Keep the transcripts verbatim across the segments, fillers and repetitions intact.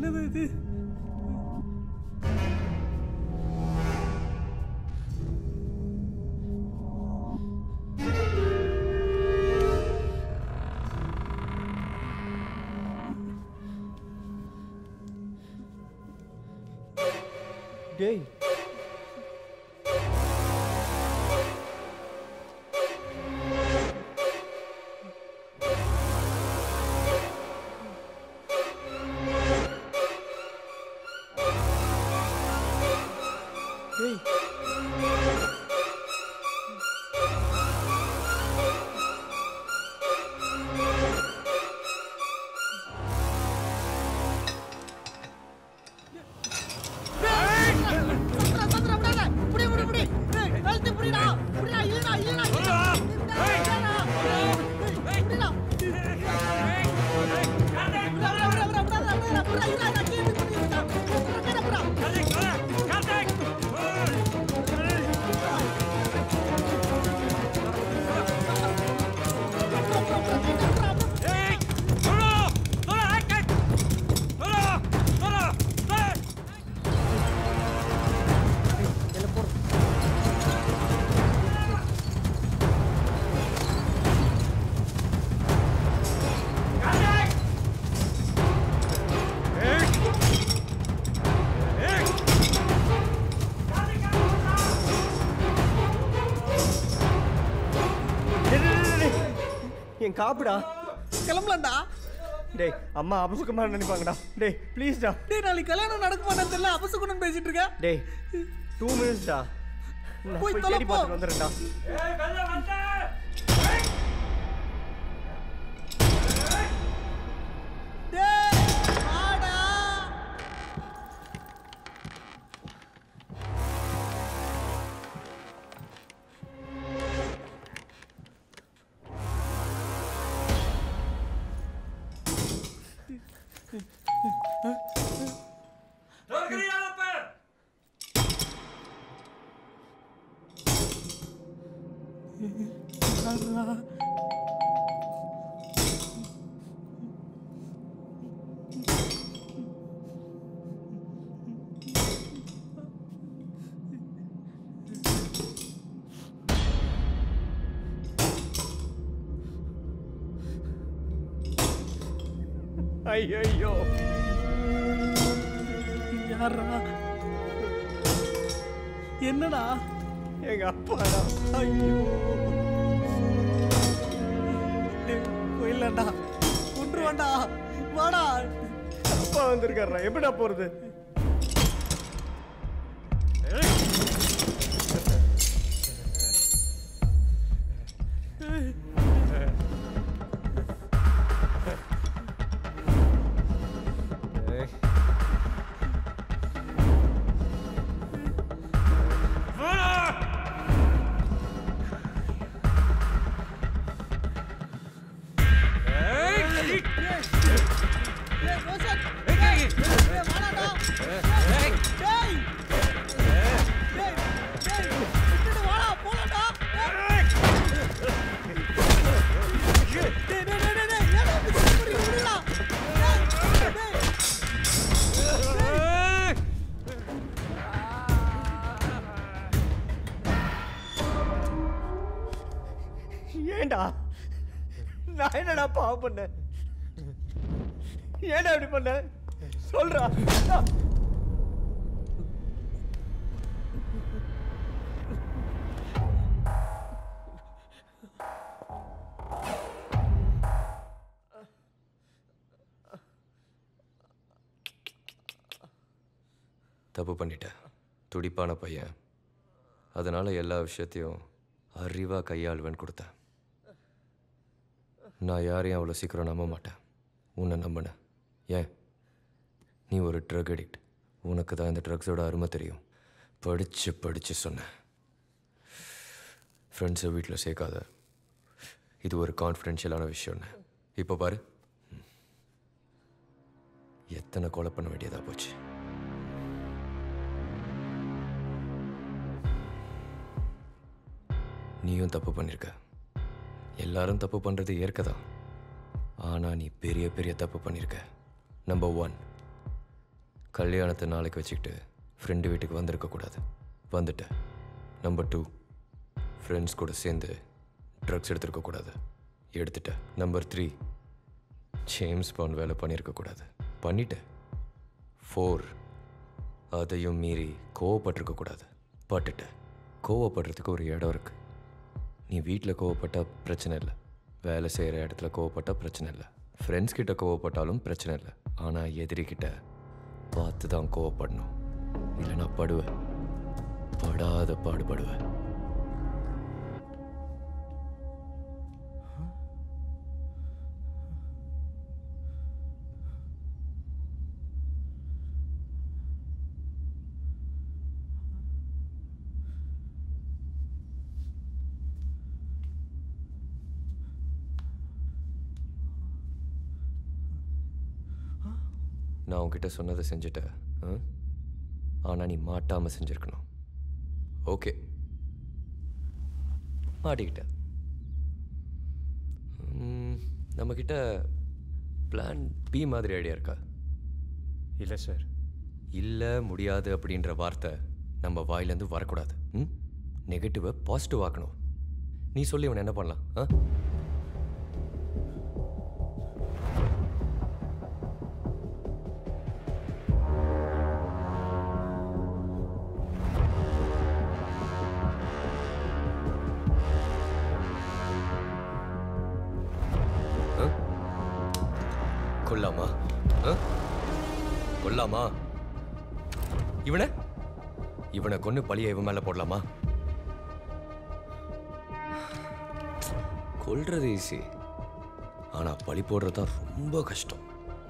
என்னது இது? டேய் என் காப்புடா. கிளம்பலாம்டா. டேய் அம்மா அபசுக்கமா நினைப்பாங்கடா. டேய் ப்ளீஸ்டா. டேய் நாளைக்கு கல்யாணம் நடக்குமான்னு தெரியல, அபசுக்குன்னு பேசிட்டு இருக்க. டேய் டூ மினிட்ஸ்டா. போய் தேடி பார்த்துட்டு வந்துடுறேன்டா. ஏய் வெல்ல வந்து. டேய் வாடா. Torgriya per. ஐயோ யாரா? என்னடா? எங்க அப்பாடா. ஐயோ போயிடலாம்டா, கொன்றுவான்டா. வாடா. அப்பா வந்திருக்காரா? எப்படா போறது? ஏண்டா நான் என்னடா பாவம் பண்ண? ஏண்டா இப்படி பண்ண சொல்றா. தப்பு பண்ணிட்டேன். துடிப்பான பையன், அதனால எல்லா விஷயத்தையும் அறிவா கையாளுவேன்னு கொடுத்தேன். நான் யாரையும் அவ்வளோ சீக்கிரம் நம்ப மாட்டேன். உன்னை நம்பினேன். ஏன்? நீ ஒரு ட்ரக் அடிக்ட். உனக்கு தான் இந்த ட்ரக்ஸோட அருமை தெரியும். படித்து படித்து சொன்னேன். ஃப்ரெண்ட்ஸை வீட்டில் சேர்க்காத, இது ஒரு கான்ஃபிடென்ஷியலான விஷயம்னு. இப்போ பாரு, எத்தனை கொலை பண்ண வேண்டியதாக போச்சு. நீயும் தப்பு பண்ணியிருக்க. எல்லாரும் தப்பு பண்ணுறது ஏற்கதான். ஆனால் நீ பெரிய பெரிய தப்பு பண்ணியிருக்க. நம்பர் ஒன், கல்யாணத்தை நாளைக்கு வச்சுக்கிட்டு ஃப்ரெண்டு வீட்டுக்கு வந்திருக்கக்கூடாது. வந்துட்டேன். நம்பர் டூ, ஃப்ரெண்ட்ஸ் கூட சேர்ந்து ட்ரக்ஸ் எடுத்துருக்கக்கூடாது. எடுத்துட்டேன். நம்பர் த்ரீ, ஜேம்ஸ் பாண்ட் வேலை பண்ணியிருக்கக்கூடாது. பண்ணிட்டேன். ஃபோர், அதையும் மீறி கோவப்பட்டிருக்கக்கூடாது. பட்டுட்டேன். கோவப்படுறதுக்கு ஒரு இடம் இருக்குது. நீ வீட்டில் கோவப்பட்டால் பிரச்சனை இல்லை, வேலை செய்கிற இடத்துல கோவப்பட்டால் பிரச்சனை இல்லை, ஃப்ரெண்ட்ஸ் கிட்ட கோவப்பட்டாலும் பிரச்சனை இல்லை. ஆனால் எதிரிக்கிட்ட பார்த்து தான் கோவப்படணும், இல்லைன்னா படுவேன், படாத பாடுபடுவேன். நான் உன்கிட்ட சொன்னதை செஞ்சுட்டேன். ஆனால் நீ மாட்டாமல் செஞ்சுருக்கணும். ஓகே, மாட்டிக்கிட்ட. நம்மக்கிட்ட பிளான் பி மாதிரி ஐடியா இருக்கா? இல்லை சார். இல்லை, முடியாது அப்படின்ற வார்த்தை நம்ம வாயிலேருந்து வரக்கூடாது. ம் நெகட்டிவை பாசிட்டிவ் ஆக்கணும். நீ சொல்லி இவனை என்ன பண்ணலாம்? ஆ கொல்லாமா? கொல்லாமா? இவனை இவனை கொன்னு பழிய இவன் மேல போடலாமா? கொல்றது ஈஸி, ஆனா பழி போடுறதா ரொம்ப கஷ்டம்.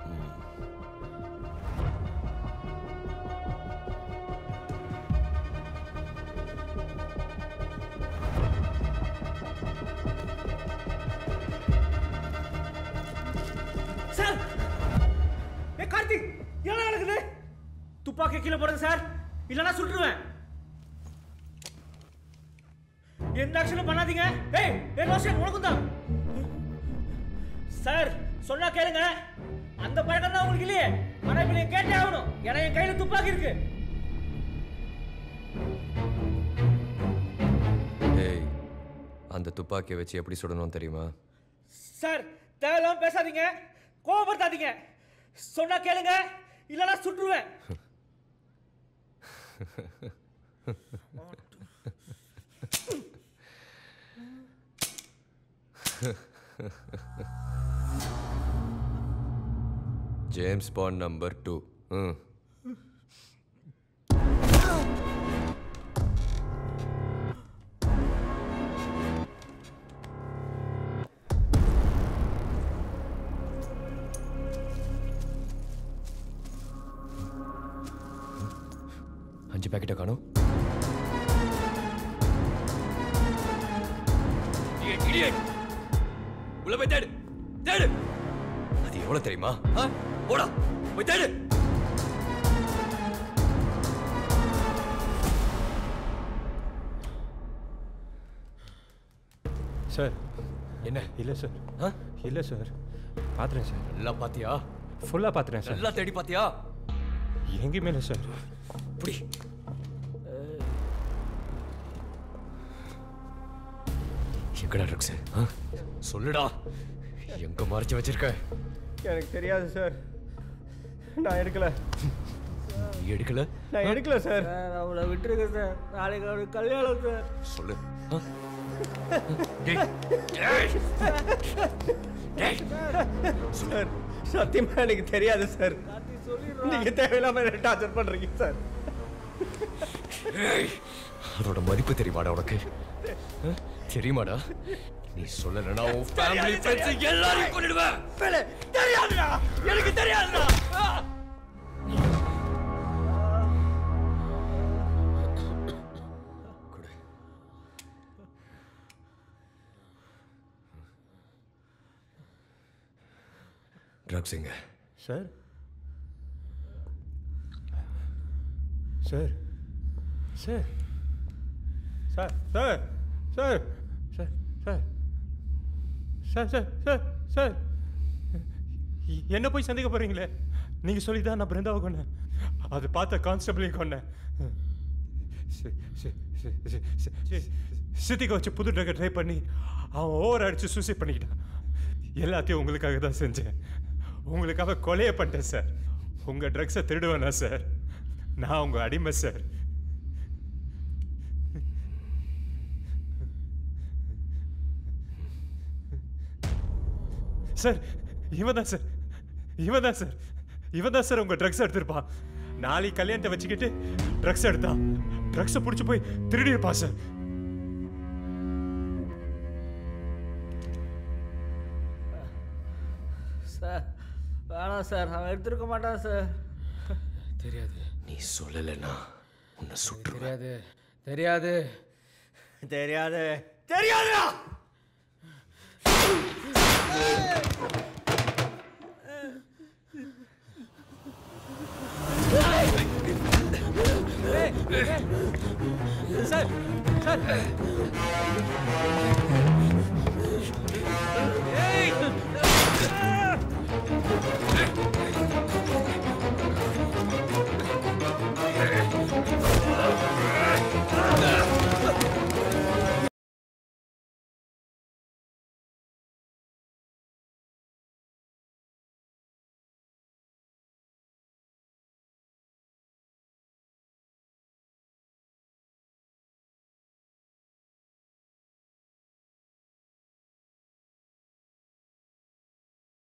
கார்த்திக், என்ன நடக்குது? துப்பாக்கி கீழே போடுங்க சார், இல்லைன்னா சுட்டுருவேன். எந்த ஆக்ஷனும் பண்ணாதீங்க. ஏய் ஏ ரோஷன், உனக்கும் தான் சார். சொன்னா கேளுங்க. அந்த பழக்கம் தான் உங்களுக்கு இல்லையே, ஆனா இப்ப நீங்க கேட்டே ஆகணும். ஏன்னா என் கையில துப்பாக்கி இருக்கு. ஏய், அந்த துப்பாக்கியை வச்சு எப்படி சுடணும் தெரியுமா? சார் தேவையில்லாம பேசாதீங்க, கோபப்படுத்தாதீங்க. சொன்னா கேளுங்க, இல்லைன்னா சுட்டுருவேன். James Bond number two. ம் அஞ்சு பேக்கெட்டை காணும். உள்ள போய் தேடு, தேடு. அது எவ்வளவு தெரியுமா? போடா, போய் தேடு. சார் என்ன? இல்லை சார். இல்லை சார், பார்த்துறேன் சார். எல்லாம் பாத்தியா? ஃபுல்லாக பார்த்துறேன் சார். எல்லாம் தேடி பாத்தியா? எங்கேயுமே இல்லை சார். இப்படி எங்கடா ட்ரக்ஸ்? சொல்லுடா, எங்க மறைச்சு வச்சிருக்க? எனக்கு தெரியாது சார், நான் எடுக்கல. நீ எடுக்கல? நான் எடுக்கல சார். அவளை விட்டுருங்க சார், நாளைக்கு அவளுக்கு கல்யாணம் சார். சொல்லு. சார் சத்தியமா எனக்கு தெரியாது சார். நீங்க தேவையில்லாம டார்ச்சர் பண்றீங்க சார். அதோட மதிப்பு தெரியுமாடா உனக்கு? தெரியுமாடா? நீ சொல்லலனா உன் ஃபேமிலி ஃப்ரெண்ட்ஸ் எல்லாரையும் கொன்னுடுவேன். தெரியாதுடா, எனக்கு தெரியாதுடா. ட்ரக்ஸ் எங்க? Sir sir sir sir sir sir sir sir sir sir sir sir என்ன போய் சந்திக்க போறீங்களே? நீங்கள் சொல்லி தான் நான் பிருந்தாவை கொண்டேன். அது பார்த்த கான்ஸ்டபிளையும் கொன்னேன். சித்திக்கு வச்சு புது ட்ரக்கை ட்ரை பண்ணி அவன் ஓவர் அடிச்சு சூசைட் பண்ணிக்கிட்டான். எல்லாத்தையும் உங்களுக்காக தான் செஞ்சேன். உங்களுக்காக கொலையை பண்ணிட்டேன் சார். உங்க ட்ரக்ஸை திருடுவேனா சார்? நான் உங்க அடிமை சார். சார் இவன் தான் சார் இவன் தான் சார் இவன் தான் சார் உங்க ட்ரக்ஸ் எடுத்திருப்பான். நாளைக்கு கல்யாணத்தை வச்சுக்கிட்டு ட்ரக்ஸ் எடுத்தான். ட்ரக்ஸை பிடிச்சி போய் திருடி இருப்பான் சார். சார் வேணாம் சார், அவன் எடுத்துருக்க மாட்டான் சார். தெரியாது. நீ சொல்லலைன்னா உன்னை சுட்டுருவேன். தெரியாது தெரியாது தெரியாது தெரியாதுடா. சார் சார் ஏய்